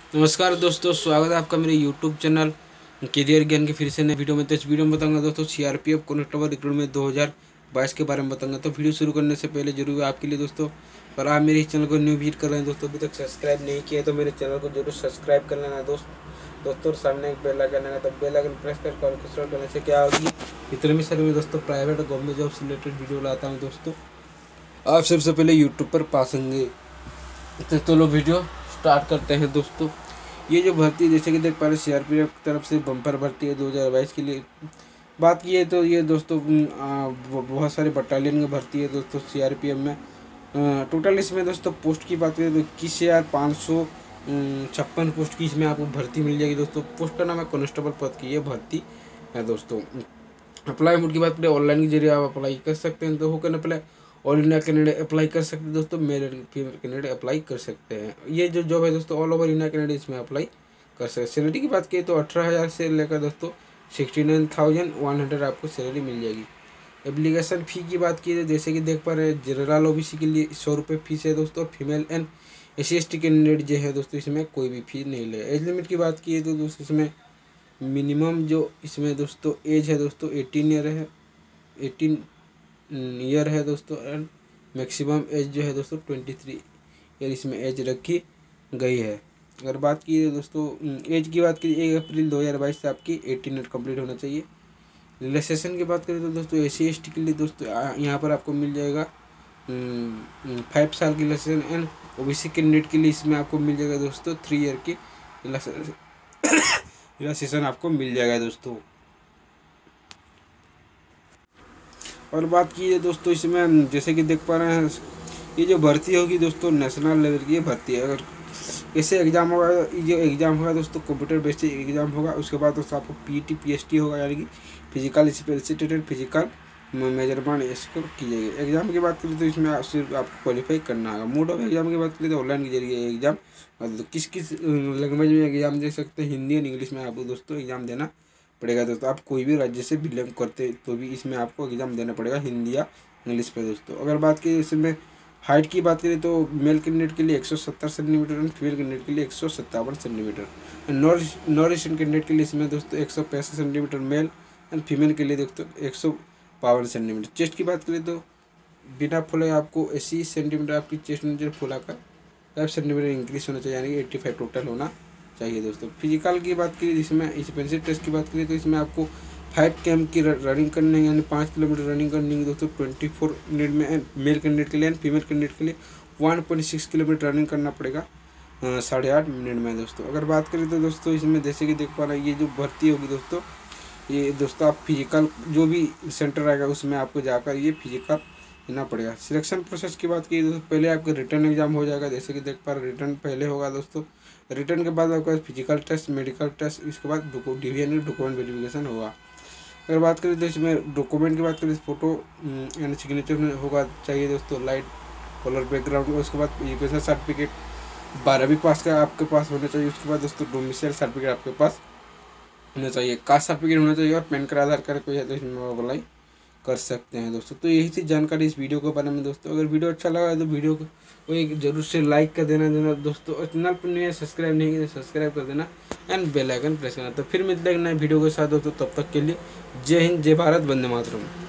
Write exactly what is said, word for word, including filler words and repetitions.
नमस्कार दोस्तों, स्वागत है आपका मेरे यूट्यूब चैनल कैरियर ज्ञान के फिर से नए वीडियो में। तो इस वीडियो में बताऊंगा दोस्तों सीआरपीएफ कांस्टेबल रिक्रूटमेंट दो हज़ार बाईस के बारे में बताऊंगा। तो वीडियो शुरू करने से पहले जरूर आपके लिए दोस्तों, पर आप मेरे इस चैनल को न्यू विजिट कर रहे हैं दोस्तों, अभी तक सब्सक्राइब नहीं किया तो मेरे चैनल को जरूर सब्सक्राइब कर लेना दोस्त दोस्तों। सामने एक बेल आइकन है, तब बेल आइकन प्रेस कर कॉल करने से क्या होगी, इतने भी सारे में दोस्तों प्राइवेट और गवर्नमेंट जॉब से रिलेटेड वीडियो लाता हूँ दोस्तों, आप सबसे पहले यूट्यूब पर पा सकेंगे। तो चलो वीडियो स्टार्ट करते हैं दोस्तों। ये जो भर्ती जैसे कि देख पा रहे सीआरपीएफ की तरफ से बम्पर भर्ती है दो हज़ार बाईस के लिए बात की है। तो ये दोस्तों आ, बहुत सारे बटालियन की भर्ती है दोस्तों सीआरपीएफ में। आ, टोटल इसमें दोस्तों पोस्ट की बात करें तो इक्कीस हज़ार पाँच सौ छप्पन पोस्ट की इसमें आपको भर्ती मिल जाएगी दोस्तों। पोस्ट का नाम है कांस्टेबल पद की ये भर्ती है दोस्तों। अप्लाई मोड की बात करें ऑनलाइन के जरिए आप अप्लाई कर सकते हैं। तो हो करने पहले ऑल इंडिया कैंडिडेट अप्लाई कर सकते हैं दोस्तों, मेल फीमेल कैंडिडेट अप्लाई कर सकते हैं। ये जो जॉब है दोस्तों ऑल ओवर इंडिया कैंडिडेट इसमें अप्लाई कर सकते हैं। सैलरी की बात करें तो अठारह हज़ार से लेकर दोस्तों sixty nine thousand one hundred आपको सैलरी मिल जाएगी। एप्लीकेशन फ़ी की बात की तो जैसे कि देख पा रहे हैं जनरल ओबीसी के लिए सौ रुपये फीस है दोस्तों। Female and S C S T candidate जो है दोस्तों इसमें कोई भी फी नहीं ले। एज लिमिट की बात की तो दोस्तों इसमें मिनिमम जो इसमें दोस्तों एज है दोस्तों एटीन ईयर है एटीन ईयर है दोस्तों। एंड मैक्सिमम एज जो है दोस्तों ट्वेंटी थ्री ईयर इसमें एज रखी गई है। अगर बात की तो दोस्तों एज की बात की एक अप्रैल दो हज़ार बाईस से आपकी एटीन ईयर कंप्लीट होना चाहिए। रिलैक्सेशन की बात करें तो दोस्तों एस सी एस टी के लिए दोस्तों यहाँ पर आपको मिल जाएगा फाइव साल की रिलैक्सेशन। एंड ओबीसी कैंडिडेट के लिए इसमें आपको मिल जाएगा दोस्तों थ्री ईयर की रिलैक्सेशन आपको मिल जाएगा दोस्तों। और बात की है दोस्तों इसमें जैसे कि देख पा रहे हैं ये जो भर्ती होगी दोस्तों नेशनल लेवल की भर्ती है। अगर कैसे एग्ज़ाम होगा, ये जो एग्ज़ाम होगा दोस्तों कंप्यूटर बेस्ड एग्ज़ाम होगा। उसके बाद दोस्तों आपको पीटी पीएचटी होगा, यानी कि फिजिकल स्पेसिटेटेड फिजिकल मेजरमेंट इसको की जाएगी। एग्जाम की बात करें तो इसमें आप सिर्फ आपको क्वालिफाई करना होगा। मोड ऑफ एग्जाम की बात करें तो ऑनलाइन के जरिए एग्जाम, तो किस किस लैंग्वेज में एग्जाम दे सकते हैं, हिंदी और इंग्लिश में आपको दोस्तों एग्जाम देना पड़ेगा दोस्तों। आप कोई भी राज्य से बिलोंग करते तो भी इसमें आपको एग्जाम देना पड़ेगा हिंदी या इंग्लिश पे दोस्तों। अगर बात की इसमें हाइट की बात करें तो मेल कैंडिडेट के लिए एक सौ सत्तर सेंटीमीटर और फीमेल कैंडिडेट के लिए एक सौ सत्तावन सेंटीमीटर। नॉन एशियन कैंडिडेट के लिए इसमें दोस्तों एक सौ पैंसठ सेंटीमीटर मेल एंड फीमेल के लिए दोस्तों एक सौ बावन सेंटीमीटर। चेस्ट की बात करें तो बिना फुले आपको अस्सी सेंटीमीटर आपकी चेस्ट नीचे फुला कर फाइव सेंटीमीटर इंक्रीज होना चाहिए, यानी कि एट्टी फाइव टोटल होना चाहिए दोस्तों। फिजिकल की बात करें इसमें एक्सपेंसिव टेस्ट की बात करें तो इसमें आपको फाइव केम की रनिंग करनी है, यानी पाँच किलोमीटर रनिंग करनी है दोस्तों ट्वेंटी फोर मिनट में। मेल कैंडिडेट के लिए एंड फीमेल कैंडिडेट के लिए one point six kilometre running करना पड़ेगा साढ़े आठ मिनट में दोस्तों। अगर बात करें तो दोस्तों इसमें जैसे कि देख पा रहे हैं ये जो भर्ती होगी दोस्तों, ये दोस्तों आप फिजिकल जो भी सेंटर आएगा उसमें आपको जाकर ये फिजिकल देना पड़ेगा। सिलेक्शन प्रोसेस की बात की दोस्तों पहले आपका रिटर्न एग्जाम हो जाएगा, जैसे कि देख पा रहे रिटर्न पहले होगा दोस्तों। रिटर्न के बाद आपका फिजिकल टेस्ट, मेडिकल टेस्ट, इसके बाद डिवीजन डॉक्यूमेंट वेरिफिकेशन होगा। अगर बात करें तो इसमें डॉक्यूमेंट की बात करें फोटो एंड सिग्नेचर में होगा चाहिए दोस्तों, लाइट कलर बैकग्राउंड। उसके बाद एजुकेशन सर्टिफिकेट बारहवीं पास का आपके पास होना चाहिए। उसके बाद दोस्तों डोमिसाइल सर्टिफिकेट आपके पास होना चाहिए, कास्ट सर्टिफिकेट होना चाहिए और पैन कार्ड आधार कार्ड कोई है तो इसमें अप्लाई कर सकते हैं दोस्तों। तो यही थी जानकारी इस वीडियो के बारे में दोस्तों। अगर वीडियो अच्छा लगा तो वीडियो को एक जरूर से लाइक कर देना देना दोस्तों, और चैनल पर नहीं है सब्सक्राइब नहीं किया सब्सक्राइब कर देना एंड बेल आइकन प्रेस करना। तो फिर मिलते हैं नए वीडियो के साथ दोस्तों, तब तक के लिए जय हिंद, जय भारत, वंदे मातरम।